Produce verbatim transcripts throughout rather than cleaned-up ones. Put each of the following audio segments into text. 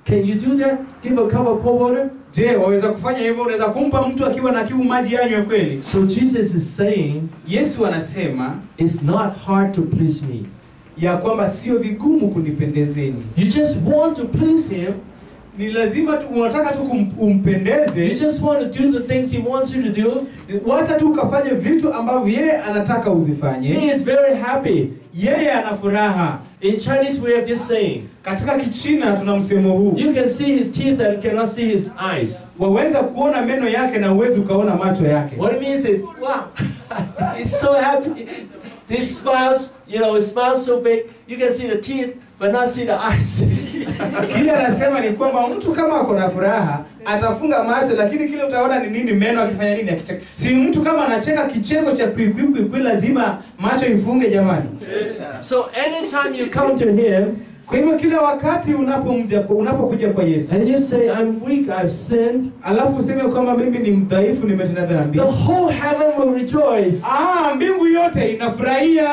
Can you do that? Give a cup of cold water? Je, waweza kufanya hivyo? Unaweza kumpa mtu akiwa na kiu maji yanywe kweli? So Jesus is saying, Yesu anasema, it's not hard to please me. ya kwamba sio vigumu kunipendezeni. You just want to please him. Ni lazima tu unataka tu kumpendeze. You just want to do the things he wants you to do. Wacha tu ukafanye vitu ambavyo yeye anataka uzifanye. He is very happy. Yeye ana furaha. In Chinese we have this saying. Katika Kichina tuna msemo huu. You can see his teeth and cannot see his eyes. Waweza kuona meno yake na uwezi ukaona macho yake. What it means is, wow, he's so happy. He smiles, you know, he smiles so big, you can see the teeth, but not see the eyes. Kile anasema ni kwamba mtu kama ako na furaha, atafunga macho, lakini kile utaona ni nini meno akifanya nini akicheka. Si mtu kama anacheka kicheko cha kwikwi lazima macho ifunge jamani. So anytime you come to him, kwa hivyo kila wakati unapomja unapokuja kwa Yesu, and you say, I'm weak, I've sinned, alafu useme kwamba mimi ni mdhaifu, nimetenda dhambi, the whole heaven will rejoice. Ah, mbingu yote inafurahia.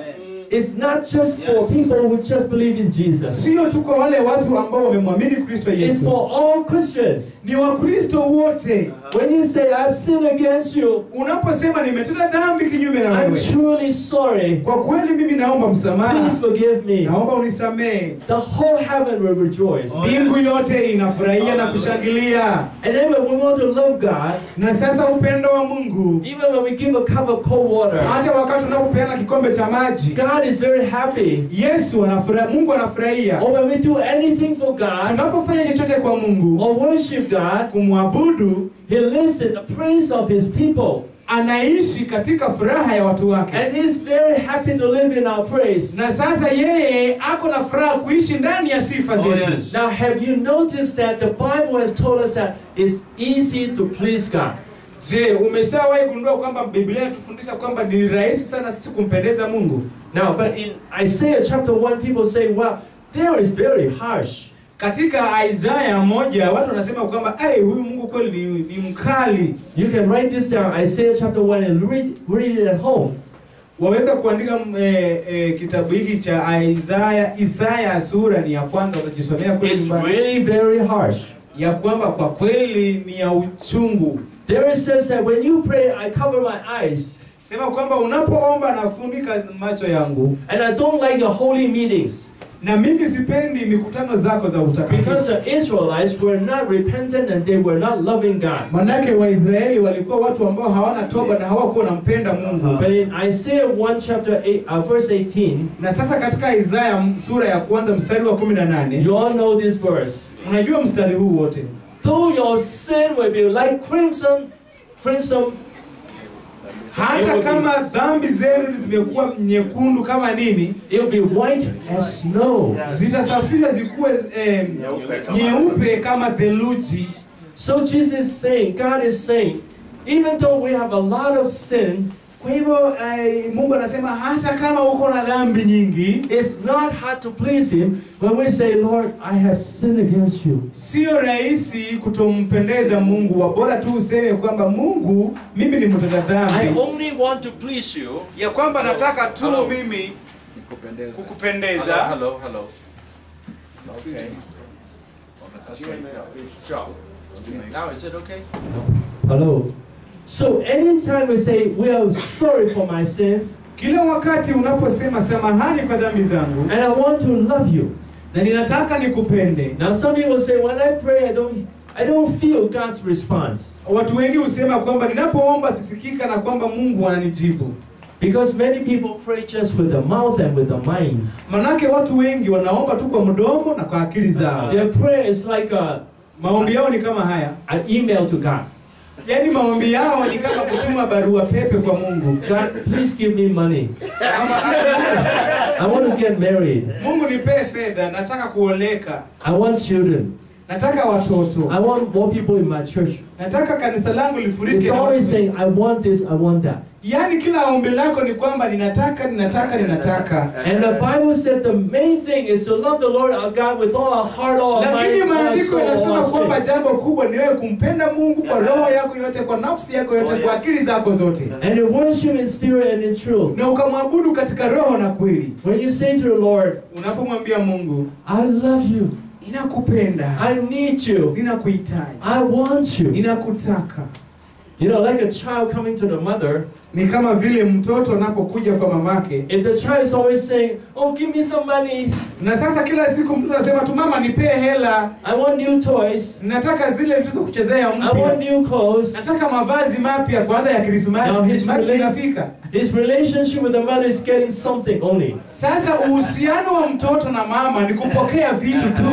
It's not just for people who just believe in Jesus. Sio tu kwa wale watu ambao wamemwamini Kristo Yesu. It's for all Christians. Ni Wakristo wote. When you say I've sinned against you, unaposema nimetenda dhambi kinyume na wewe, I'm truly sorry. Kwa kweli mimi naomba msamaha. Please forgive me. Naomba unisamehe. The whole heaven will rejoice. Mbingu yote inafurahia na kushangilia. And then when we want to love God, na sasa upendo wa Mungu, even when we give a cup of cold water, hata wakati unapopeana kikombe cha maji, God is very happy. Yesu anafurahia, Mungu anafurahia. Or when we do anything for God, tunapofanya chochote kwa Mungu, or worship God, kumwabudu, he lives in the praise of his people. Anaishi katika furaha ya watu wake. And he's very happy to live in our praise. Na sasa yeye ako na furaha kuishi ndani ya sifa zetu. Oh, yes. Now have you noticed that the Bible has told us that it's easy to please God? Je, umeshawahi gundua kwamba Biblia inatufundisha kwamba ni rahisi sana sisi kumpendeza Mungu? Now, but in Isaiah chapter one, people say, well, there is very harsh. Katika Isaiah moja, watu wanasema kwamba, "Ai, huyu Mungu kweli ni, ni mkali." You can write this down, Isaiah chapter one, and read, read it at home. Waweza kuandika eh, eh, kitabu hiki cha Isaiah, Isaiah sura ni ya kwanza, utajisomea kweli nyumbani. It's really very harsh. Ya kwamba kwa kweli ni ya uchungu. There it says that when you pray, I cover my eyes. Sema kwamba unapoomba nafunika macho yangu. And I don't like your holy meetings. Na mimi sipendi mikutano zako za utakatifu. Because the Israelites were not repentant and they were not loving God. Manake Waisraeli walikuwa watu ambao hawana toba na hawakuwa wanampenda Mungu. But in Isaiah one chapter eight, uh, verse eighteen, na sasa katika Isaiah sura ya kwanza mstari wa kumi na nane, you all know this verse. Unajua mstari huu wote. Though your sin will be like crimson, crimson, hata kama dhambi zenu zimekuwa nyekundu kama nini, it will be white as snow. Zitasafishwa zikuwe eh, nyeupe kama theluji. So Jesus is saying, God is saying, even though we have a lot of sin, kwa hivyo eh, Mungu anasema hata kama uko na dhambi nyingi, it's not hard to please him when we say, Lord, I have sinned against you. Sio rahisi kutompendeza Mungu, bora tu useme kwamba Mungu, mimi ni mtenda dhambi. I only want to please you. Ya kwamba nataka tu hello. mimi kukupendeza. Hello, hello. Okay. Now is it okay? Hello. So anytime we say we are sorry for my sins, kila wakati unaposema samahani kwa dhambi zangu, and I want to love you, na ninataka nikupende. Now some people say when I pray I don't I don't feel God's response. Watu wengi husema kwamba ninapoomba sisikika na kwamba Mungu ananijibu. Because many people pray just with the mouth and with the mind. Manake watu wengi wanaomba tu kwa mdomo na kwa akili zao. Their prayer is like a maombi yao ni kama haya, an email to God. Yani maombi yao ni kama kutuma barua pepe kwa Mungu. God, please give me money. I want to get married. Mungu nipe fedha, nataka kuoleka. I want children. Nataka watoto. I want more people in my church. Nataka kanisa langu lifurike. It's always saying, I want this, I want that. Yani kila ombi lako ni kwamba ninataka, ninataka, ninataka. And the Bible said the main thing is to love the Lord our God with all our heart, all our mind, all our soul, all our kwamba jambo kubwa ni wewe kumpenda Mungu kwa roho yako yote, kwa nafsi yako yote, kwa akili zako zote. And to worship in spirit and in truth. Na ukamwabudu katika roho na kweli. When you say to the Lord, unapomwambia Mungu, I love you. Ninakupenda. I need you. Ninakuhitaji. I want you. Ninakutaka. You know, like a child coming to the mother. Ni kama vile mtoto anapokuja kwa mamake. If the child is always saying, "Oh, give me some money." Na sasa kila siku mtoto anasema tu, mama nipe hela. I want new toys. Nataka zile vitu za kuchezea mpya. I want new clothes. Nataka mavazi mapya kwanza ya Krismasi. Krismasi inafika. His relationship with the mother is getting something only. Sasa uhusiano wa mtoto na mama ni kupokea vitu tu.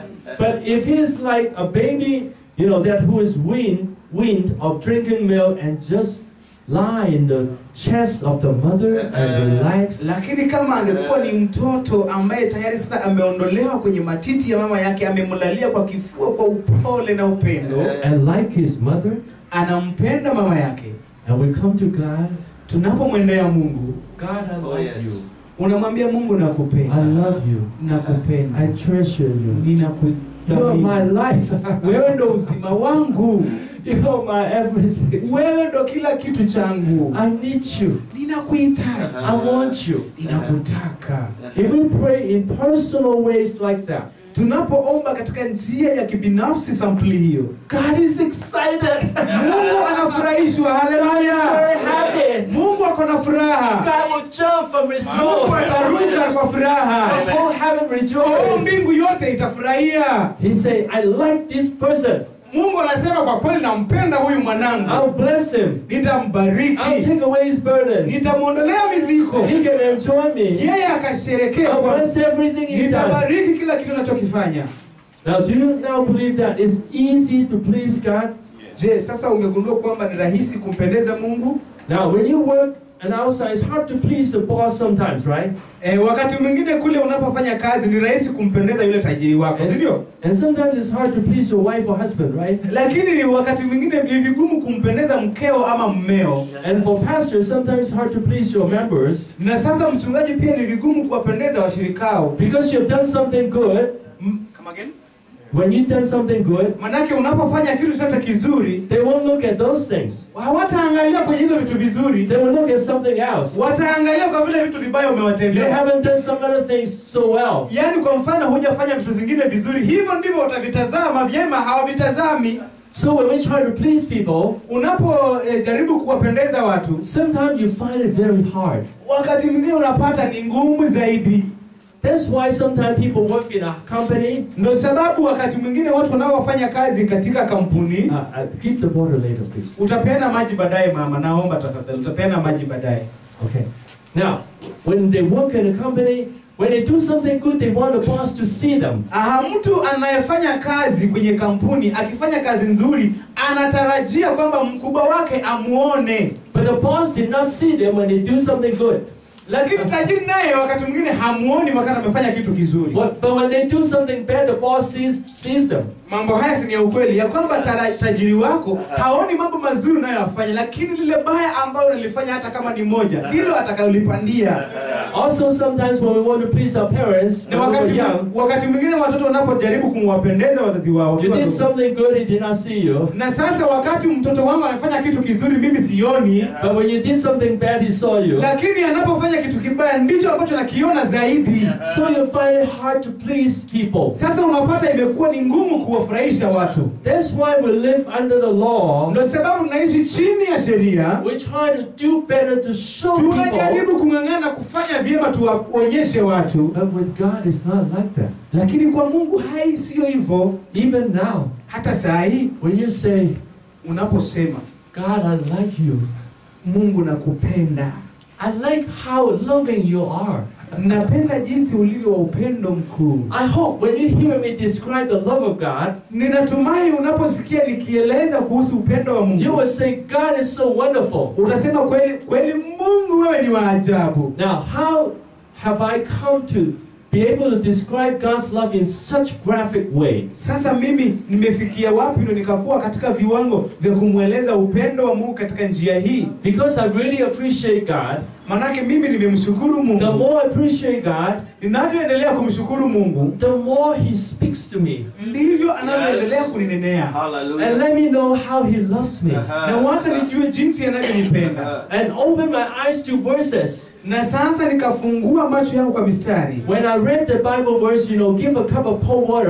But if he is like a baby, you know, that who is weaned, weaned of drinking milk and just lie in the chest of the mother and relax. Lakini kama angekuwa ni mtoto ambaye tayari sasa ameondolewa kwenye matiti ya mama yake, amemlalia kwa kifua kwa upole na upendo, and like his mother, anampenda mama yake, and we come to God, tunapomwendea Mungu, God, I love oh, yes. you. Unamwambia Mungu nakupenda. I love you. Nakupenda. I treasure you. Ninakupenda. You are my life. Wewe ndo uzima wangu. You are my everything. Wewe ndo kila kitu changu. I need you. Ninakuhitaji. I want you. Ninakutaka. If we pray in personal ways like that, tunapoomba katika njia ya kibinafsi sampuli hiyo, God is excited. Mungu anafurahishwa. Haleluya. Very happy. Mungu ako na furaha. God will jump from his throne. Mungu ataruka kwa furaha. The whole heaven Oh, rejoices. mbingu yote itafurahia. He say, I like this person. Mungu anasema kwa kweli nampenda huyu mwanangu. I'll bless him. Nitambariki. I'll take away his burdens. Nitamuondolea mizigo. He can enjoy me. Yeye akasherekea. I'll bless everything he does. Nitabariki kila kitu anachokifanya. Now, do you now believe that it's easy to please God? Je, sasa umegundua kwamba ni rahisi kumpendeza Mungu? Now, when you work and outside, it's hard to please the boss sometimes, right? Eh, wakati mwingine kule unapofanya kazi ni rahisi kumpendeza yule tajiri wako, And, sivyo? and sometimes it's hard to please your wife or husband, right? Lakini wakati mwingine ni vigumu kumpendeza mkeo ama mmeo. And for pastors, sometimes it's hard to please your members. Na sasa mchungaji pia ni vigumu kuwapendeza washirikao. Because you've done something good. Come again? When you've done something good, manake unapofanya kitu chochote kizuri, they won't look at those things. Hawataangalia kwenye hizo vitu vizuri. They will look at something else. Wataangalia kwa vile vitu vibaya umewatendea. You haven't done some other things so well. Yaani kwa mfano hujafanya vitu zingine vizuri, hivyo ndivyo utavitazama vyema, hawavitazami. So when we try to please people, unapo eh, jaribu kuwapendeza watu, sometimes you find it very hard. Wakati mwingine unapata ni ngumu zaidi. That's why sometimes people work in a company. Ndio sababu wakati mwingine watu wanaofanya kazi katika kampuni. Uh, uh, give the water later, please. Utapeana maji baadaye mama, naomba tafadhali. Utapeana maji baadaye. Okay. Now, when they work in a company, when they do something good, they want the boss to see them. Aha, mtu anayefanya kazi kwenye kampuni, akifanya kazi nzuri, anatarajia kwamba mkubwa wake amuone. But the boss did not see them when they do something good. Lakini tajiri naye wakati mwingine hamuoni wakati amefanya kitu kizuri. But, but when they do something bad, the boss sees sees them. Mambo haya si ya ukweli ya kwamba tajiri wako haoni mambo mazuri unayoyafanya, lakini lile baya ambalo unalifanya hata kama ni moja hilo atakayolipandia. Also sometimes when we want to please our parents, na wakati young, wakati mwingine watoto wanapojaribu kumwapendeza wazazi wao, you did something good, he did not see you. Na sasa wakati mtoto wangu amefanya kitu kizuri mimi sioni, but when you did something bad, he saw you. Lakini anapofanya kitu kibaya ndicho ambacho nakiona zaidi. So you find it hard to please people. Sasa unapata imekuwa ni ngumu kuwafurahisha watu. That's why we live under the law. Ndio sababu tunaishi chini ya sheria. We try to do better to show people. Tunajaribu kung'ang'ana kufanya vyema tuwaonyeshe watu. But with God it's not like that. Lakini kwa Mungu hai sio hivyo. Even now, hata saa hii when you say, unaposema, God, I like you. Mungu nakupenda. I like how loving you are. Napenda jinsi ulivyo wa upendo mkuu. I hope when you hear me describe the love of God, ninatumai unaposikia nikieleza kuhusu upendo wa Mungu, you will say God is so wonderful. Utasema kweli kweli Mungu wewe ni wa ajabu. Now, how have I come to be able to describe God's love in such graphic way? Sasa mimi nimefikia wapi ndio nikakuwa katika viwango vya kumweleza upendo wa Mungu katika njia hii? Because I really appreciate God. Manake mimi nimemshukuru Mungu. The more I appreciate God, ninavyoendelea kumshukuru Mungu, the more he speaks to me. Ndivyo anavyoendelea kuninenea. Hallelujah. And let me know how he loves me. Na wacha nijue jinsi anavyonipenda. And open my eyes to verses. Na sasa nikafungua macho yangu kwa mistari. When I read the Bible verse, you know, give a cup of cold water,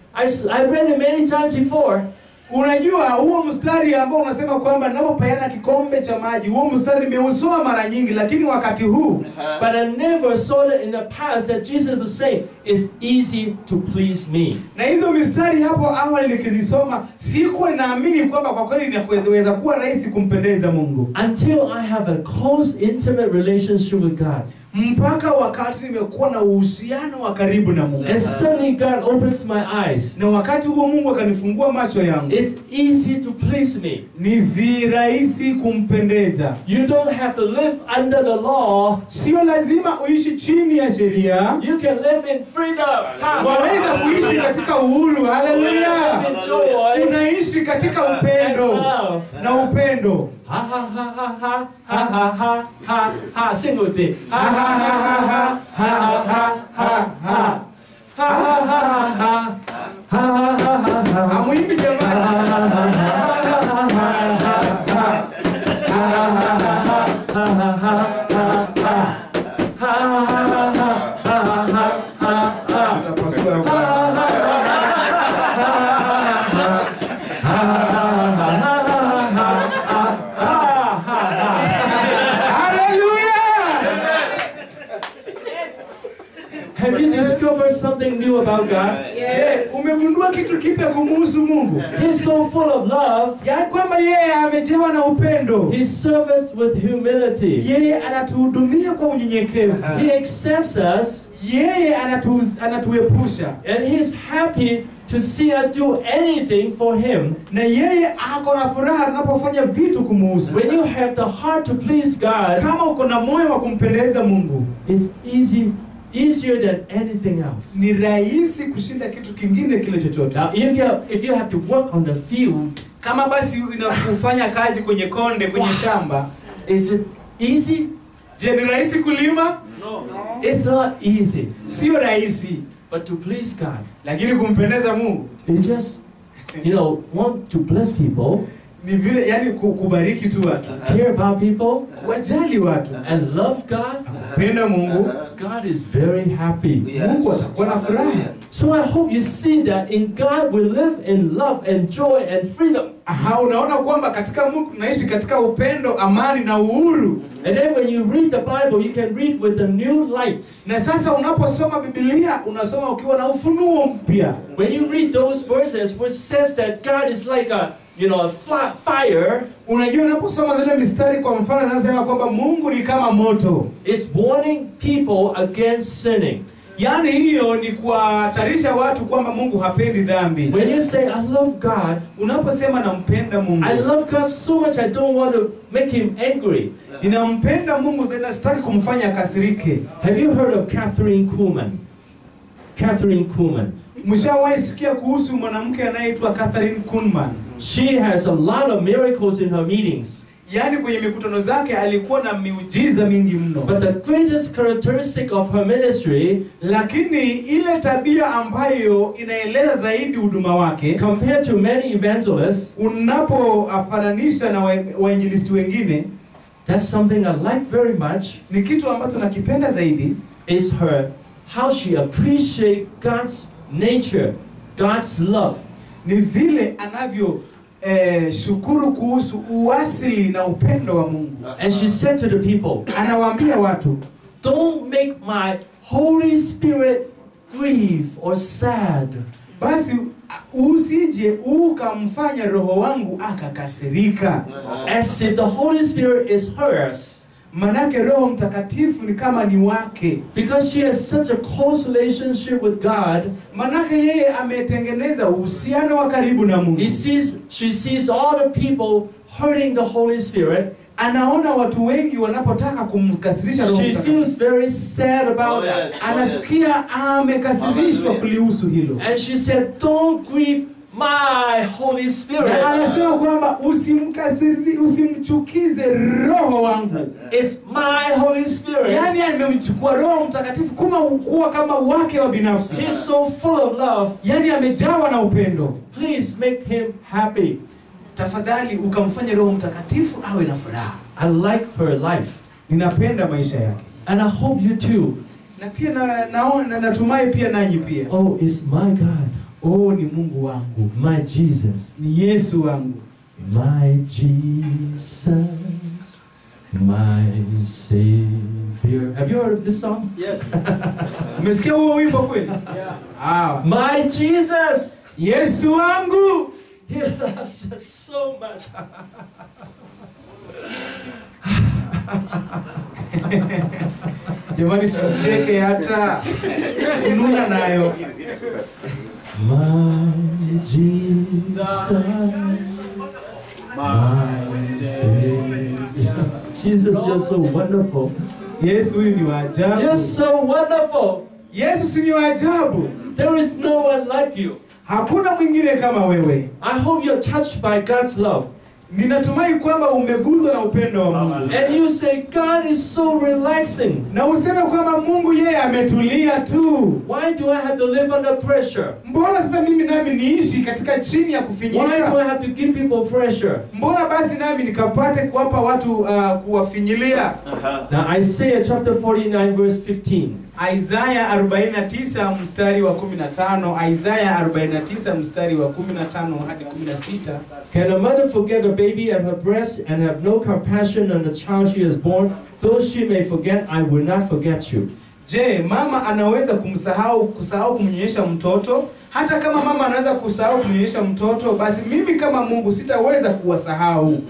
I, s- I read it many times before. Unajua huo mstari ambao unasema kwamba ninapopeana kikombe cha maji, huo mstari nimeusoma mara nyingi, lakini wakati huu But I never saw it in the past that Jesus was saying, it's easy to please me. na hizo mistari hapo awali nikizisoma sikuwa ninaamini kwamba kwa kweli inaweza kuwa rahisi kumpendeza Mungu Until I have a close, intimate relationship with God. mpaka wakati nimekuwa na uhusiano wa karibu na Mungu. And suddenly God opens my eyes. Na wakati huo Mungu akanifungua macho yangu. It's easy to please me. Ni virahisi kumpendeza. You don't have to live under the law. Sio lazima uishi chini ya sheria. You can live in freedom. Waweza kuishi katika uhuru. Haleluya. In joy. Unaishi katika upendo na upendo. Ha ha ha ha ha ha ha ha ha ha. Sing with me. Ha ha ha ha ha ha ha ha ha. Ha ha ha ha ha ha ha. Hamuimbi jamani. Have you discovered something new about God? Je, umegundua kitu kipya kumhusu Mungu? He's so full of love. Ya kwamba yeye amejawa na upendo. He serves with humility. Yeye anatuhudumia kwa unyenyekevu. He accepts us. Yeye anatu, anatuepusha. And he's happy to see us do anything for him. Na yeye ako na furaha tunapofanya vitu kumhusu. When you have the heart to please God, Kama uko na moyo wa kumpendeza Mungu, it's easy, easier than anything else. ni rahisi kushinda kitu kingine kile chochote. Now, if you have, if you have to work on the field, Kama basi unafanya kazi kwenye konde, kwenye shamba, is it easy? je, ni rahisi kulima? No. It's not easy. Sio rahisi. But to please God, Lakini kumpendeza Mungu you just, you know, want to bless people, ni vile yani ku- kubariki tu watu, care about people, kuwajali watu, and love God. kupenda Mungu. God is very happy. Mungu atakuwa na furaha. So I hope you see that in God we live in love and joy and freedom. Aha, unaona kwamba katika Mungu tunaishi katika upendo, amani na uhuru. And then when you read the Bible, you can read with a new light. Na sasa unaposoma Biblia, unasoma ukiwa na ufunuo mpya. When you read those verses which says that God is like a, you know, a fla- fire, Unajua unaposoma zile mistari kwa mfano zinasema kwamba Mungu ni kama moto. it's warning people against sinning. Yaani hiyo ni kuwahatarisha watu kwamba Mungu hapendi dhambi. When you say, I love God, Unaposema nampenda Mungu, I love God so much I don't want to make him angry. ninampenda Mungu na sitaki kumfanya akasirike. Have you heard of Catherine Kuhlman? Catherine Kuhlman. Mshawahi sikia kuhusu mwanamke anayeitwa Catherine Kuhlman? She has a lot of miracles in her meetings. Yaani kwenye mikutano zake alikuwa na miujiza mingi mno. But the greatest characteristic of her ministry, Lakini ile tabia ambayo inaeleza zaidi huduma wake, compared to many evangelists, unapofananisha na wa- wainjilisti wengine, that's something I like very much, ni kitu ambacho nakipenda zaidi, is her, how she appreciates God's nature, God's love. ni vile anavyo eh, shukuru kuhusu uasili na upendo wa Mungu. And she said to the people, Anawaambia watu, don't make my Holy Spirit grieve or sad. basi usije ukamfanya roho wangu akakasirika. As if the Holy Spirit is hers. Manake Roho Mtakatifu ni kama ni wake. Because she has such a close relationship with God, Manake yeye ametengeneza uhusiano wa karibu na Mungu. he sees, she sees all the people hurting the Holy Spirit. Anaona watu wengi wanapotaka kumkasirisha Roho She Mtakatifu. feels very sad about Oh, that. yes. Anasikia amekasirishwa kulihusu hilo. And she said, don't grieve my Holy Spirit. Na anasema kwamba usimkasiri, usimchukize roho wangu. It's my Holy Spirit. Yaani amemchukua Roho Mtakatifu kuma kuwa kama wake wa binafsi. He's so full of love. Yaani amejawa na upendo. Please make him happy. Tafadhali ukamfanya Roho Mtakatifu awe na furaha. I like her life. Ninapenda maisha yake. And I hope you too. Na pia na, naona natumai pia nanyi pia. Oh, it's my God oh, ni Mungu wangu, my Jesus, ni Yesu wangu, my Jesus, my Savior. Have you heard of this song? Yes. Umesikia huo wimbo kweli? Yeah. Ah, My Jesus, Yesu wangu, He loves us so much. jamani, simcheke hata kununa nayo. My Jesus, my Savior. Jesus, you're so wonderful. Yesu huyu ni wa ajabu. You're so wonderful. Yesu si ni wa ajabu. There is no one like you. Hakuna mwingine kama wewe. I hope you're touched by God's love. Ninatumai kwamba umeguzwa na upendo wa Mungu. And you say, God is so relaxing. Na useme kwamba Mungu yeye ametulia tu. Why do I have to live under pressure? Mbona sasa mimi nami niishi katika chini ya Why do kufinyika? I have to give people pressure? Mbona basi nami nikapate kuwapa watu uh, kuwafinyilia? Now Isaiah chapter forty-nine verse fifteen. Isaya arobaini na tisa mstari wa kumi na tano. Isaya arobaini na tisa mstari wa kumi na tano hadi kumi na sita. Can a mother forget a baby at her breast and have no compassion on the child she has born? Though she may forget, I will not forget you. Je, mama anaweza kumsahau kusahau kumnyonyesha mtoto? Hata kama mama anaweza kusahau kumnyonyesha mtoto, basi mimi kama Mungu sitaweza kuwasahau.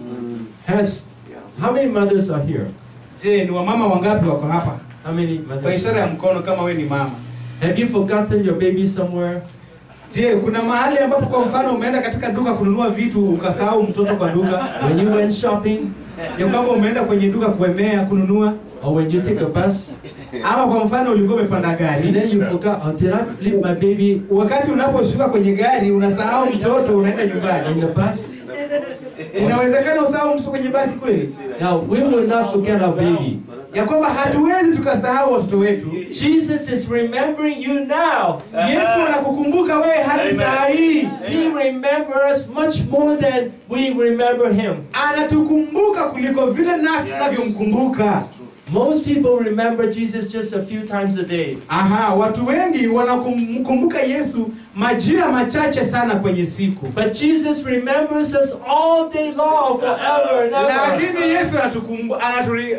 Has how many mothers are here? Je, ni wamama wangapi wako hapa? How many Kwa mothers? ishara ya mkono kama we ni mama. Have you forgotten your baby somewhere? Je, kuna mahali ambapo kwa mfano umeenda katika duka kununua vitu ukasahau mtoto kwa duka? When you went shopping, Ya kwamba umeenda kwenye duka kuemea kununua? or when you take a bus, Ama kwa mfano ulikuwa umepanda and gari, then you forgot, oh, did I leave my baby wakati unaposhuka kwenye gari unasahau mtoto, unaenda in nyumbani. the bus? Inawezekana usahau mtoto kwenye basi kweli? Now, we will not forget our baby. Ya kwamba hatuwezi tukasahau watoto wetu. Jesus is remembering you now. Yesu anakukumbuka wewe hadi saa hii. He remembers much more than we remember him. Anatukumbuka kuliko vile nasi tunavyomkumbuka. Most people remember Jesus just a few times a day. Aha, watu wengi wanakumbuka Yesu majira machache sana kwenye siku. But Jesus remembers us all day long, forever and ever. Lakini Yesu anatukumbuka anaturi,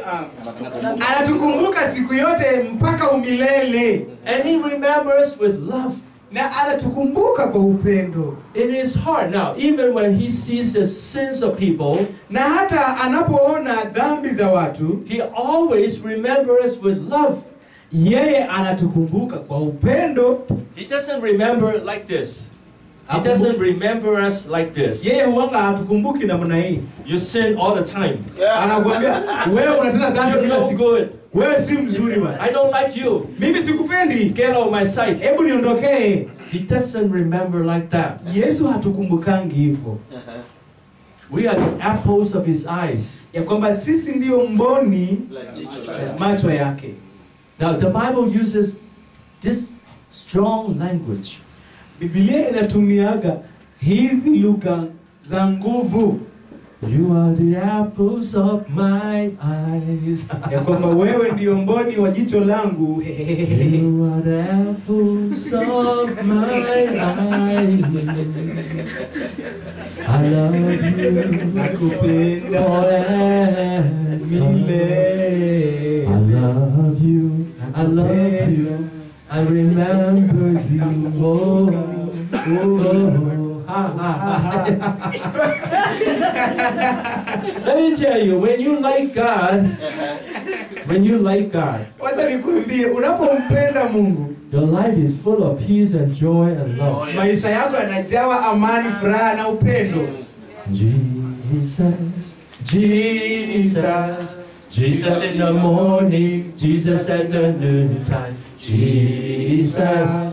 uh, anatukumbuka siku yote mpaka umilele. And he remembers with love. Na anatukumbuka kwa upendo. In his heart. Now, even when he sees the sins of people, Na hata anapoona dhambi za watu, he always remembers with love. yeye anatukumbuka kwa upendo. He doesn't remember like this. He doesn't remember us like this. Yeye huanga hatukumbuki namna hii. You sin all the time. Anakuambia wewe unatenda dhambi You're kila no siku. good. Wewe si mzuri bwana. I don't like you. Mimi sikupendi. Get out of my sight. Hebu niondokee. He doesn't remember like that. Yesu hatukumbukangi hivyo. We are the apples of his eyes. Ya kwamba sisi ndio mboni macho yake. Now, the Bible uses this strong language. Biblia inatumiaga hizi lugha za nguvu. You are the apples of my eyes. Ya kwamba wewe ndio mboni wa jicho langu. You are the apples of my eyes. I love you. Nakupenda Forever. milele. I love you. I love you. I remember you. Oh, oh. Ha, ha, ha. Let me tell you, when you like God, when you like God, Wacha nikwambie, unapompenda Mungu, your life is full of peace and joy and love. maisha yako yanajawa amani, furaha na upendo. Jesus, Jesus, Jesus in the morning, Jesus at the noontime. Jesus,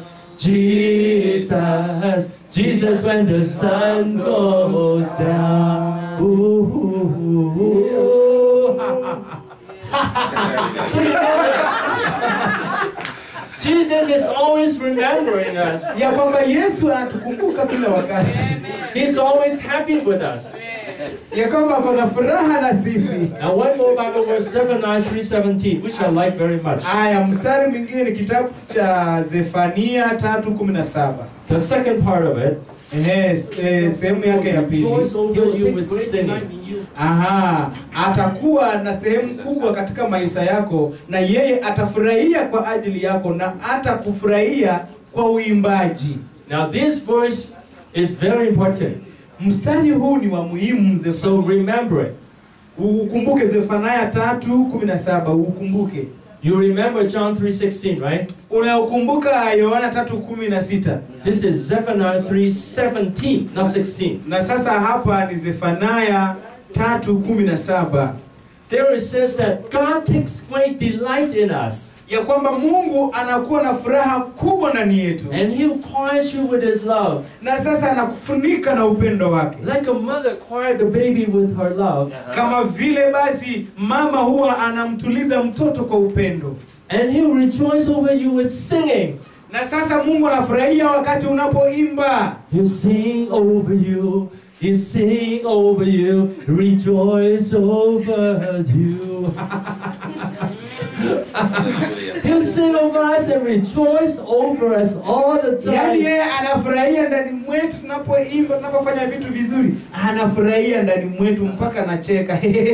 Jesus, Jesus when the sun goes down. Ooh, ooh, ooh. So you know that. Jesus is always remembering us. ya kwamba Yesu anatukumbuka kila wakati. He's always happy with us. Ya kwamba kuna furaha na sisi. Now one more Bible verse, Zephaniah three seventeen, which I like very much. Aya, mstari mwingine ni kitabu cha Zefania tatu kumi na saba. The second part of it, Ehe, eh, sehemu yake ya pili. rejoice over you with singing. Aha, atakuwa na sehemu kubwa katika maisha yako, na yeye atafurahia kwa ajili yako na atakufurahia kwa uimbaji. Now this verse is very important. Mstari huu ni wa muhimu, Zefania. So remember it. Ukumbuke Zefania tatu kumi na saba, ukumbuke. You remember John three sixteen, right? Unakumbuka Yohana tatu kumi na sita. This is Zephaniah three seventeen, not sixteen. Na sasa hapa ni Zefania tatu kumi na saba. There it says that God takes great delight in us. Ya kwamba Mungu anakuwa na furaha kubwa ndani yetu. And He'll quiet you with His love. Na sasa anakufunika na upendo wake. Like a mother quiet the baby with her love. Kama vile basi mama huwa anamtuliza mtoto kwa upendo. And He'll rejoice over you with singing. Na sasa Mungu anafurahia wakati unapoimba. He'll sing over you. He'll sing over you. Rejoice over you. He'll sing over us and rejoice over us all the time. Yaani yeye anafurahia ndani mwetu tunapoimba, tunapofanya vitu vizuri. Anafurahia ndani mwetu mpaka anacheka.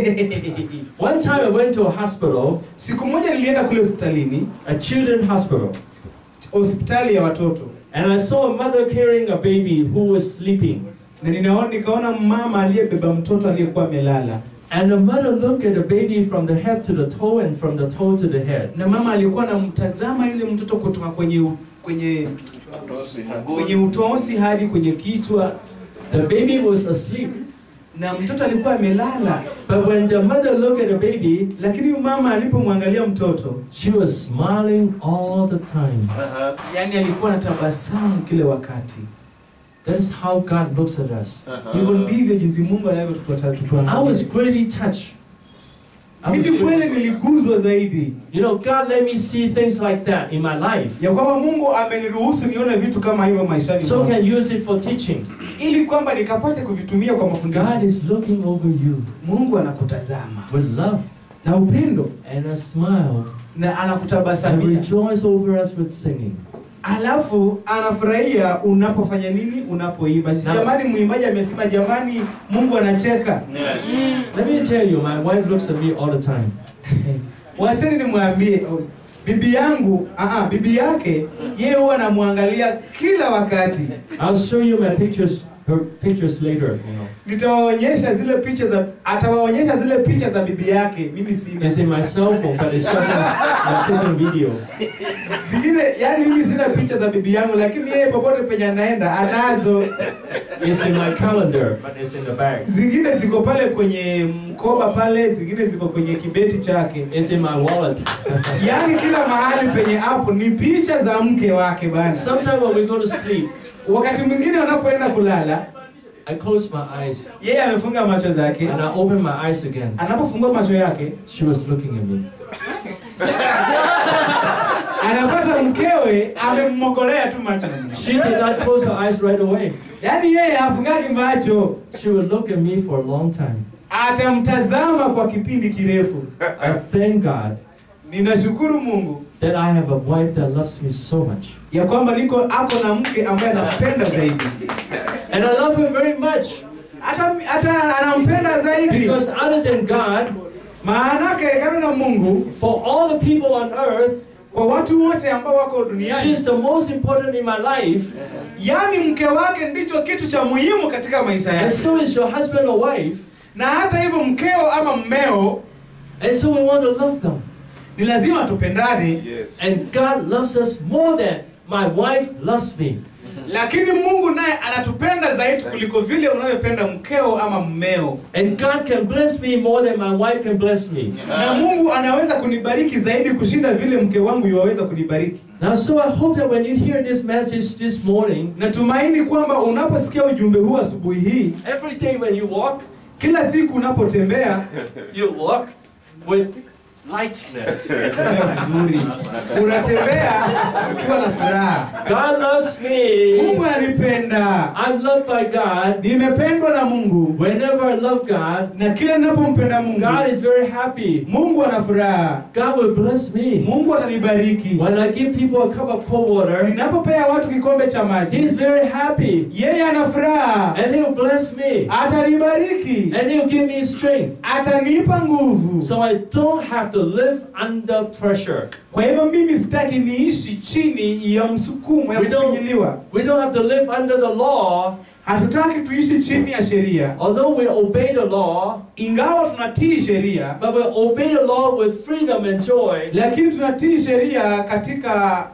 One time I went to a hospital. Siku moja nilienda kule hospitalini, A children's hospital. hospitali ya watoto. And I saw a mother carrying a baby who was sleeping. Na ninaona nikaona mama aliyebeba mtoto aliyekuwa amelala. And the mother looked at the baby from the head to the toe and from the toe to the head. Na mama alikuwa anamtazama yule mtoto kutoka kwenye kwenye kwenye utosi hadi kwenye kichwa. The baby was asleep. Na mtoto alikuwa amelala. But when the mother looked at the baby, Lakini mama alipomwangalia mtoto, she was smiling all the time. uh-huh. Yani alikuwa anatabasamu kile wakati. That is how God looks at us. Hivyo ndivyo jinsi Mungu anavyotuangalia. I was greatly touched. I was Mimi kweli really, niliguzwa zaidi. you know, God let me see things like that in my life. Ya kwamba Mungu ameniruhusu nione vitu kama hivyo maishani So I mwangu. can use it for teaching. Ili kwamba nikapate kuvitumia kwa mafundisho. God is looking over you Mungu anakutazama with love na upendo and a smile na and anakutabasamia. rejoice over us with singing. Alafu anafurahia unapofanya nini? Unapoimba. Si Na- jamani, muimbaji amesema jamani, Mungu anacheka. Let me tell you, my wife looks at me all the time. Waseni nimwambie, oh, bibi yangu, aha, bibi yake, yeye huwa anamwangalia kila wakati. I'll show you my pictures, her pictures later, you know. Nitawaonyesha zile picha za, atawaonyesha zile picha za bibi yake. Mimi sina. It's in my cell phone, but it's showing I'm taking video. Zingine, yani mimi sina picha za bibi yangu, lakini yeye popote penye anaenda anazo. It's in my calendar, but it's in the bag. Zingine ziko pale kwenye mkoba pale, zingine ziko kwenye kibeti chake. It's in my wallet. Yani kila mahali penye hapo ni picha za mke wake bana. Sometimes when we go to sleep, Wakati mwingine unapoenda kulala, I close my eyes yeye amefunga macho zake. and I open my eyes again. Anapofungua macho yake, She was looking at me. anapata mkewe amemmogolea tu macho. She did not close her eyes right away. Yaani yeye hafungaki macho. She would look at me for a long time. Atamtazama kwa kipindi kirefu. I thank God Ninashukuru Mungu that I have a wife that loves me so much. ya kwamba niko ako na mke ambaye anapenda zaidi. And I love her very much. Hata hata anampenda zaidi. Because other than God, Maanake kama na Mungu, for all the people on earth, kwa watu wote ambao wako duniani, she's the most important in my life. yani mke wake ndicho kitu cha muhimu katika maisha And yake. so is your husband or wife. Na hata hivyo mkeo ama mmeo, And so we want to love them. ni lazima tupendane. Yes. And God loves us more than my wife loves me. Lakini Mungu naye anatupenda zaidi kuliko vile unavyopenda mkeo ama mmeo. And God can bless me more than my wife can bless me. Na Mungu anaweza kunibariki zaidi kushinda vile mke wangu yuwaweza kunibariki. Now, so I hope that when you hear this message this morning, Natumaini kwamba unaposikia ujumbe huu asubuhi hii, every day when you walk, kila siku unapotembea, you walk with lightness. Vizuri. Unatembea ukiwa na furaha. God loves me. Mungu ananipenda. I'm loved by God. Nimependwa na Mungu. Whenever I love God, Na kila ninapompenda Mungu, God is very happy. Mungu ana furaha. God will bless me. Mungu atanibariki. When I give people a cup of cold water, Ninapopea watu kikombe cha He maji, is very happy. yeye ana furaha. And He will bless me. Atanibariki. And He will give me strength. Atanipa nguvu. So I don't have to live under pressure. Kwa hivyo mimi sitaki niishi chini ya msukumo ya We don't- kufinyiliwa. We don't have to live under the law. Hatutaki tuishi chini ya sheria. Although we obey the law, Ingawa tunatii sheria, but we obey the law with freedom and joy. lakini tunatii sheria katika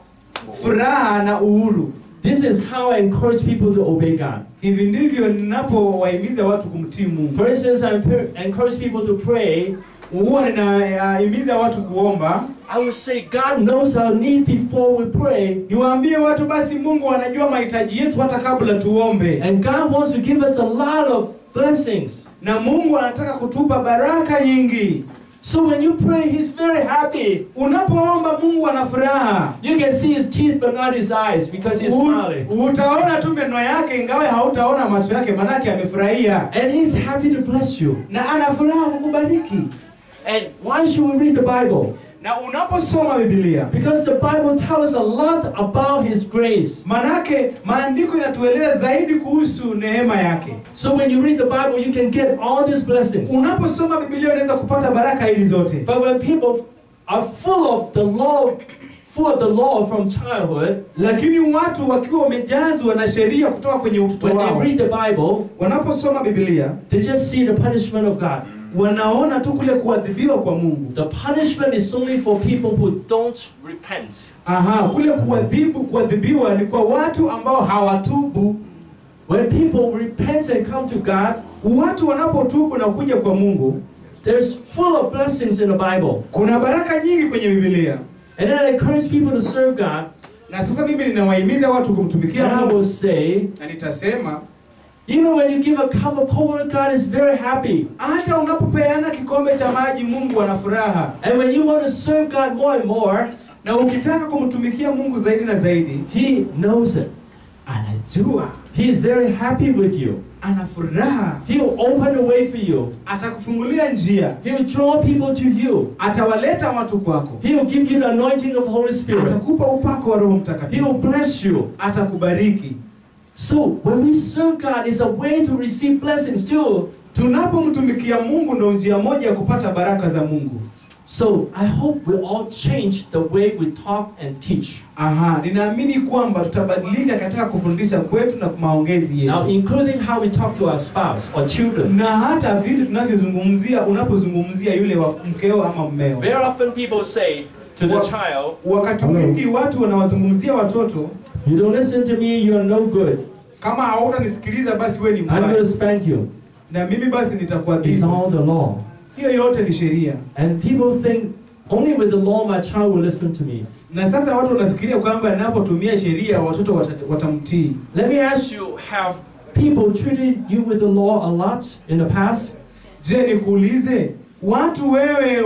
furaha na uhuru. This is how I encourage people to obey God. Hivi ndivyo ninapowahimiza watu kumtii Mungu. For instance, I emp- encourage people to pray. Huwa ninahimiza watu kuomba. I would say God knows our needs before we pray. Niwaambie watu basi Mungu anajua mahitaji yetu hata kabla tuombe. And God wants to give us a lot of blessings. Na Mungu anataka kutupa baraka nyingi. So when you pray, He's very happy. Unapoomba Mungu ana furaha. You can see His teeth but not His eyes because He's smiling. U, utaona tu meno yake ingawa hautaona macho yake, manake amefurahia. And He's happy to bless you. Na ana furaha kukubariki. And why should we read the Bible? Na unaposoma Biblia, Because the Bible tells us a lot about His grace. manake maandiko yanatueleza zaidi kuhusu neema yake. So when you read the Bible, you can get all these blessings. Unaposoma Biblia unaweza kupata baraka hizi zote. But when people are full of the law, full of the law from childhood, Lakini watu wakiwa wamejazwa na sheria kutoka kwenye utoto when they wao, read the Bible, wanaposoma Biblia, they just see the punishment of God. wanaona tu kule kuadhibiwa kwa Mungu. The punishment is only for people who don't repent. Aha, kule kuadhibu, kuadhibiwa ni kwa watu ambao hawatubu. When people repent and come to God, Watu wanapotubu na kuja kwa Mungu, there's full of blessings in the Bible. kuna baraka nyingi kwenye Biblia. And then I encourage people to serve God. Na sasa mimi ninawahimiza watu kumtumikia And I Mungu. will say, Na nitasema, even when you give a cup of cold water, God is very happy. hata unapopeana kikombe cha maji Mungu ana furaha. And when you want to serve God more and more, Na ukitaka kumtumikia Mungu zaidi na zaidi, He knows it. anajua, He is very happy with you. ana furaha. He will open the way for you. Atakufungulia njia. He will draw people to you. Atawaleta watu kwako. He will give you the anointing of the Holy Spirit. Atakupa upako wa Roho He will Mtakatifu. bless you. Atakubariki. So when we serve God, it's a way to receive blessings too. Tunapomtumikia Mungu ndio njia moja ya kupata baraka za Mungu. So I hope we all change the way we talk and teach. Aha, ninaamini kwamba tutabadilika katika kufundisha kwetu na maongezi Now, yetu. including how we talk to our spouse or children. Na hata vile tunavyozungumzia, unapozungumzia yule wa mkeo ama mmeo. Very often people say to the Wa- child, Wakati mwingi watu wanawazungumzia watoto, you don't listen to me, you are no good. kama hautanisikiliza basi wewe ni I'm going to mbaya. spank you. Na mimi basi It's nitakuadhibu. all the law. Hiyo yote ni sheria. And people think, only with the law my child will listen to me. Na sasa watu wanafikiria kwamba ninapotumia sheria watoto wata- watamtii. Let me ask you, have people treated you with the law a lot in the past? Je, nikuulize, watu wewe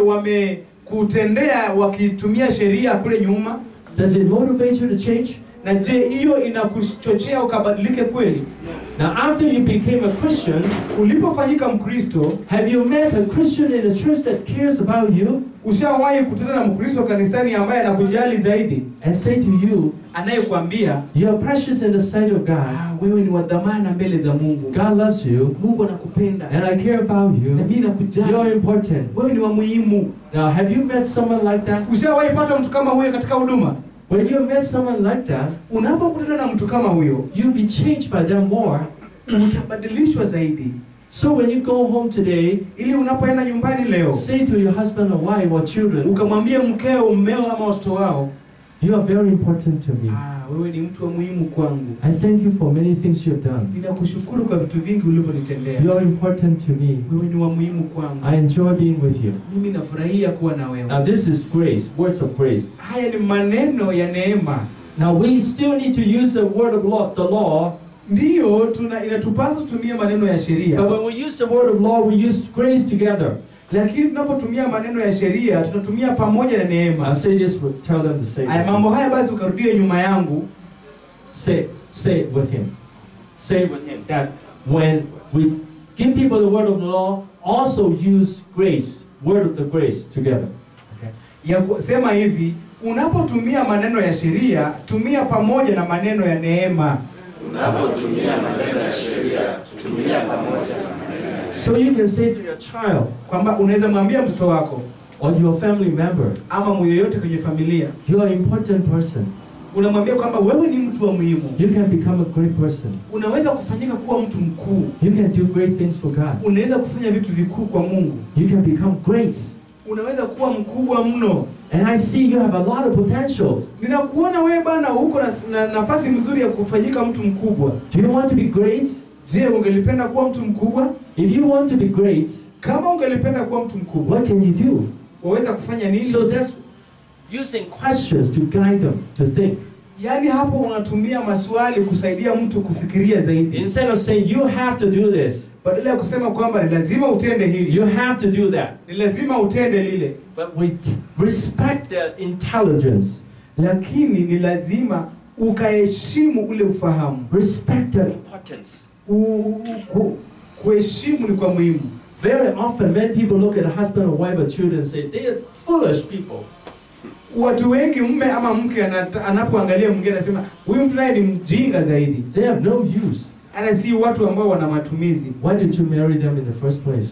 wamekutendea wakitumia sheria kule nyuma? Does it motivate you to change? Na je, hiyo inakuchochea ukabadilike kweli? Now, after you became a Christian, Ulipofanyika Mkristo, have you met a Christian in a church that cares about you ushawahi kutana na Mkristo kanisani ambaye anakujali zaidi, and say to you, anayekwambia you are precious in the sight of God. ah, wewe ni wa dhamana mbele za Mungu. God loves you, Mungu anakupenda. and I care about you. Na mimi nakujali. You're important. Wewe ni wa muhimu. Now, have you met someone like that? Ushawahi pata mtu kama huyo katika huduma? When you met someone like that, Unapokutana na mtu kama huyo, you'll be changed by them more. utabadilishwa zaidi. So when you go home today, Ili unapoenda nyumbani leo, say to your husband or wife or children, ukamwambia mkeo, mmeo ama watoto wao, you are very important to me. ah, wewe ni mtu wa muhimu kwangu. I thank you for many things you have done. Ninakushukuru kwa vitu vingi ulivyonitendea. You are important to me. Wewe ni wa muhimu kwangu. I enjoy being with you. Mimi nafurahia kuwa na wewe. Now this is grace, words of grace. Haya ni maneno ya neema. Now we still need to use the word of law, the law. Ndiyo, tuna inatupasa tutumie maneno ya sheria. But when we use the word of law, we use grace together. Lakini tunapotumia maneno ya sheria, tunatumia pamoja na neema. I'll say this, tell them to say. Haya mambo haya basi ukarudie nyuma yangu. Say, say it with him. Say it with him that when we give people the word of the law, also use grace, word of the grace together. Okay. Ya kusema hivi, unapotumia maneno ya sheria, tumia pamoja na maneno ya neema. Unapotumia maneno ya sheria, tumia pamoja na maneno ya neema. So you can say to your child, kwamba unaweza mwambia mtoto wako or your family member, ama myoyote kwenye familia, you are an important person. unamwambia kwamba wewe ni mtu wa muhimu. You can become a great person. Unaweza kufanyika kuwa mtu mkuu. You can do great things for God. Unaweza kufanya vitu vikuu kwa Mungu. You can become great. Unaweza kuwa mkubwa mno. And I see you have a lot of potentials. Ninakuona wewe bana uko na, na nafasi nzuri ya kufanyika mtu mkubwa. Do you want to be great? Je, ungelipenda kuwa mtu mkubwa? If you want to be great, kama ungelipenda kuwa mtu mkubwa, what can you do? Waweza kufanya nini? So that's using questions to guide them to think. Yaani hapo unatumia maswali kusaidia mtu kufikiria zaidi. Instead of saying you have to do this, badala ya kusema kwamba ni lazima utende hili, you have to do that, ni lazima utende lile, but we respect their intelligence. Lakini ni lazima ukaheshimu ule ufahamu. Respect their importance. Kuheshimu ni kwa muhimu. Very often when people look at a husband or wife or children and say they are foolish people. Watu wengi mume ama mke anapoangalia mwingine anasema huyu mtu naye ni mjinga zaidi. They have no use. Ana si watu ambao wana matumizi. Why did you marry them in the first place?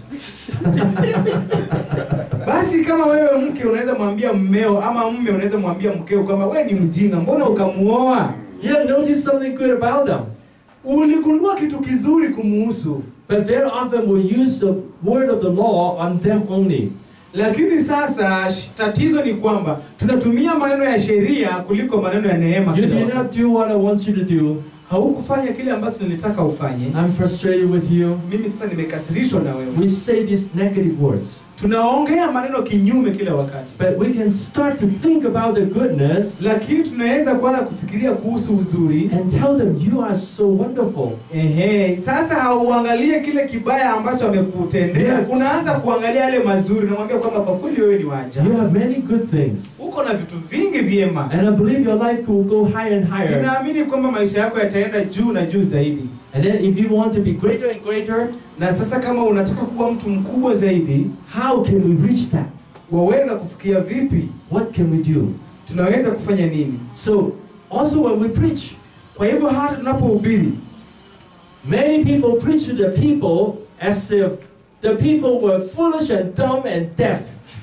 Basi kama wewe mke unaweza mwambia mmeo ama mume unaweza mwambia mkeo kama wewe ni mjinga, mbona ukamuoa? You have noticed something good about them. Uligundua kitu kizuri kumuhusu. But very often we use the word of the law on them only. Lakini sasa tatizo ni kwamba tunatumia maneno ya sheria kuliko maneno ya neema. You did not do what I want you to do. Haukufanya kile ambacho nilitaka ufanye. I'm frustrated with you. Mimi sasa nimekasirishwa na wewe. We say these negative words. Tunaongea maneno kinyume kila wakati. But we can start to think about the goodness. Lakini tunaweza kuanza kufikiria kuhusu uzuri and tell them you are so wonderful. Ehe, sasa hauangalie kile kibaya ambacho amekutendea. Yes. Unaanza kuangalia yale mazuri na mwambia kwamba kwa kweli wewe ni wa ajabu. You have many good things. Uko na vitu vingi vyema. And I believe your life could go higher and higher. Ninaamini kwamba maisha yako yataenda juu na juu zaidi. And then if you want to be greater and greater, na sasa kama unataka kuwa mtu mkubwa zaidi, how can we reach that? Waweza kufikia vipi? What can we do? Tunaweza kufanya nini? So, also when we preach, kwa hivyo hata tunapohubiri, many people preach to the people as if the people were foolish and dumb and deaf.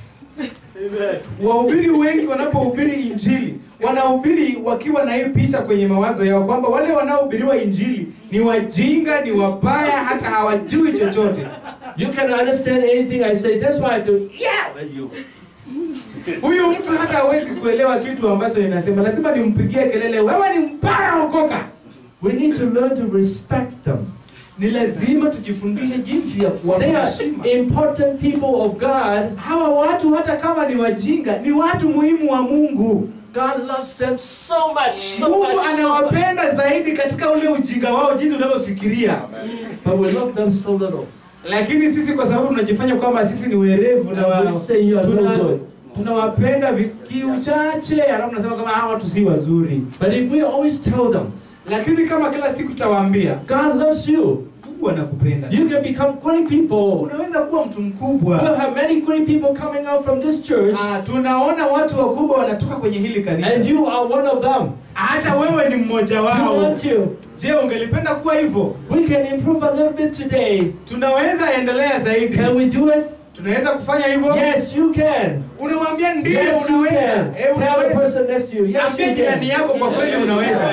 Amen. Wahubiri wengi wanapohubiri injili wanahubiri wakiwa na hii picha kwenye mawazo yao kwamba wale wanaohubiriwa injili ni wajinga, ni wabaya, hata hawajui chochote. You cannot understand anything I say. That's why I do yeah with you. Huyu mtu hata hawezi kuelewa kitu ambacho ninasema. Lazima nimpigie kelele, wewe ni mbaya, okoka. We need to learn to respect them. Ni lazima tujifundishe jinsi ya kuwaheshimu. They are important people of God. Hawa watu hata kama ni wajinga, ni watu muhimu wa Mungu. God loves them so much, so Mungu much, anawapenda so zaidi katika ule ujinga wao jinsi unavyofikiria. But we love them so little. Lakini sisi kwa sababu tunajifanya kwamba sisi ni werevu na wao, tuna, tunawapenda kiuchache, alafu tunasema kama hawa watu si wazuri. But if we always tell them, lakini kama kila siku tutawaambia, God loves you. Mungu anakupenda. You can become great people. Unaweza kuwa mtu mkubwa. We'll have many great people coming out from this church. Ah, tunaona watu wakubwa wanatoka kwenye hili kanisa. And you are one of them. Hata wewe ni mmoja wao. You want to. Je, ungelipenda kuwa hivyo? We can improve a little bit today. Tunaweza endelea zaidi. Can we do it? Tunaweza kufanya hivyo? Yes, you can. Unamwambia ndio, yes, unaweza. Eh, tell the person next to you. Yes, you can. Ndani yako kwa kweli unaweza.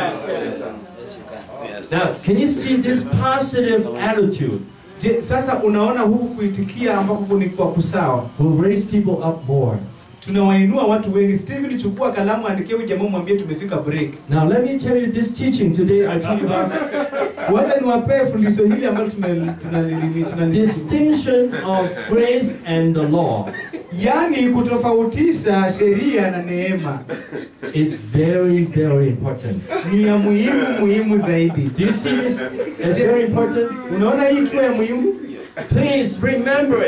Now, can you see this positive attitude? Je, sasa unaona huku kuitikia ambako ni kwa kusawa. Will raise people up more. Tunawainua watu wengi. Steven, chukua kalamu, andikia huyu jamaa, mwambie tumefika break. Now let me tell you this teaching today I talk about. Wacha niwape fundisho hili ambalo tuna distinction of grace and the law. Yani kutofautisha sheria na neema is very very important. Ni ya muhimu muhimu zaidi. Do you see this? It's very important. Unaona hii ikiwa ya muhimu? Please remember it.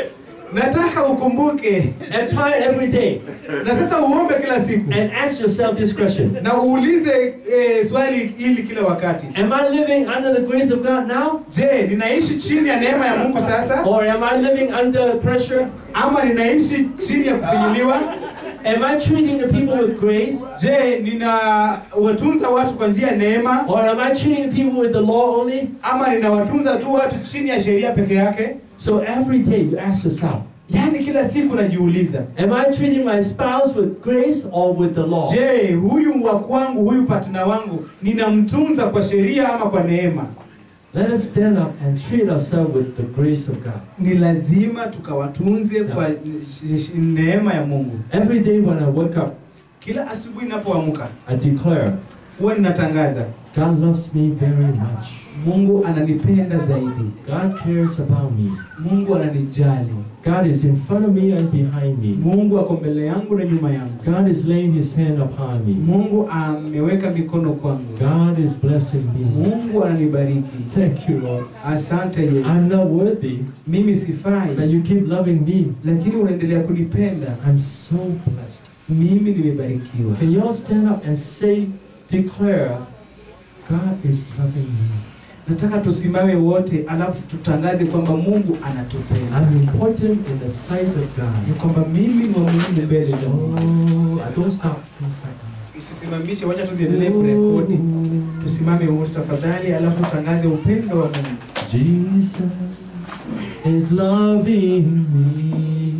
Nataka ukumbuke. And pray every day. Na sasa uombe kila siku. And ask yourself this question. Na uulize eh, swali hili kila wakati. Am I living under the grace of God now? Je, ninaishi chini ya neema ya Mungu sasa? Or am I living under pressure? Ama ninaishi chini ya kufinyiliwa? Am I treating the people with grace? Je, nina watunza watu kwa njia ya neema? Or am I treating the people with the law only? Ama ninawatunza tu watu chini ya sheria peke yake? So every day you ask yourself, yani kila siku najiuliza, am I treating my spouse with grace or with the law? Je, huyu wa kwangu, huyu partner wangu ninamtunza kwa sheria ama kwa neema? Let us stand up and treat ourselves with the grace of God. Ni lazima tukawatunze kwa neema ya Mungu. Every day when I wake up, kila asubuhi ninapoamka, I declare, huwa ninatangaza, God loves me very much. Mungu ananipenda zaidi. God cares about me. Mungu ananijali. God is in front of me and behind me. Mungu ako mbele yangu na nyuma yangu. God is laying his hand upon me. Mungu ameweka mikono kwangu. God is blessing me. Mungu ananibariki. Thank you, Lord. Asante Yesu. I'm not worthy. Mimi sifai. But you keep loving me. Lakini unaendelea kunipenda. I'm so blessed. Mimi nimebarikiwa. Can you all stand up and say, declare, God is loving me. Nataka tusimame wote alafu tutangaze kwamba Mungu anatupenda. I'm important in the sight of God. Ni kwamba mimi ni wa muhimu mbele za Mungu. Oh, don't stop. Don't stop. Usisimamishe, wacha tuziendelee kurekodi. Tusimame wote tafadhali alafu tutangaze upendo wa Mungu. Jesus is loving me.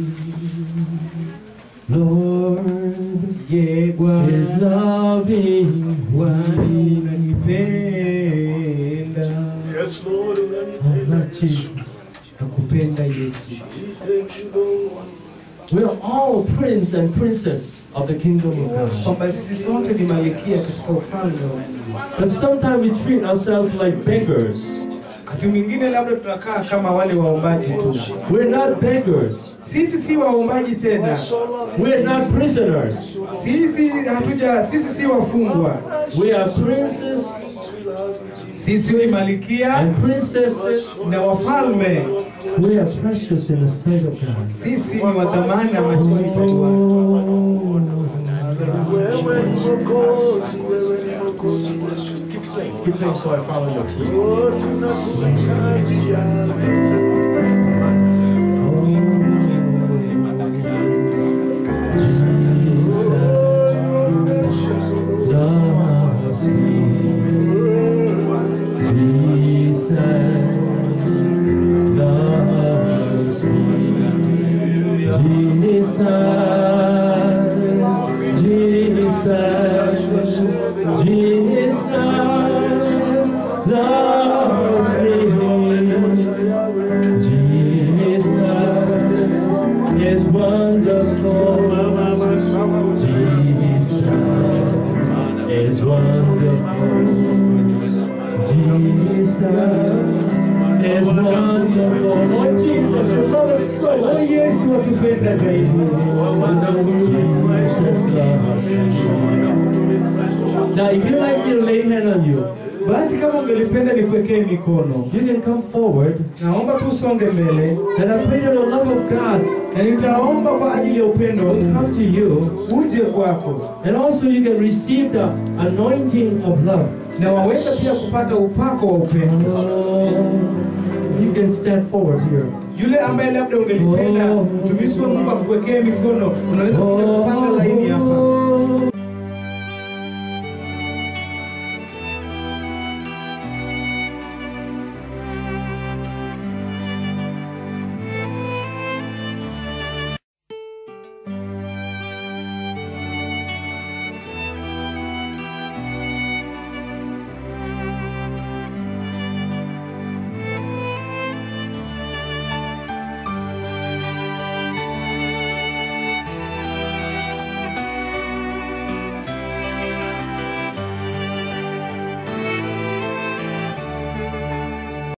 Lord, yeah, is loving me. Yes, Lord, oh, Lord Jesus. Nakupenda Yesu. We are all prince and princess of the kingdom of God. Kwamba sisi sote ni malikia katika ufalme wa Mungu. But sometimes we treat ourselves like beggars. Wakati mwingine labda tunakaa kama wale waombaji tu. We're not beggars. Sisi si waombaji tena. We're not prisoners. Sisi hatuja sisi si wafungwa. We are princes. Sisi ni malikia and princesses na wafalme. We are precious in the sight of God. Sisi ni wa thamani machoni pa Mungu. Keep playing, keep playing so I follow your key. Now, if you like me to lay hand on you, basi kama ungelipenda nikuwekee mikono, you can come forward. Naomba tu usonge mbele. And I pray that the love of God, na nitaomba kwa ajili ya upendo will come to you, uje kwako. And also you can receive the anointing of love. Na waweza pia kupata upako wa upendo. Oh, you can stand forward here. Yule ambaye labda ungelipenda mtumishi wa Mungu akuwekee mikono, unaweza kuja kupanga laini hapa.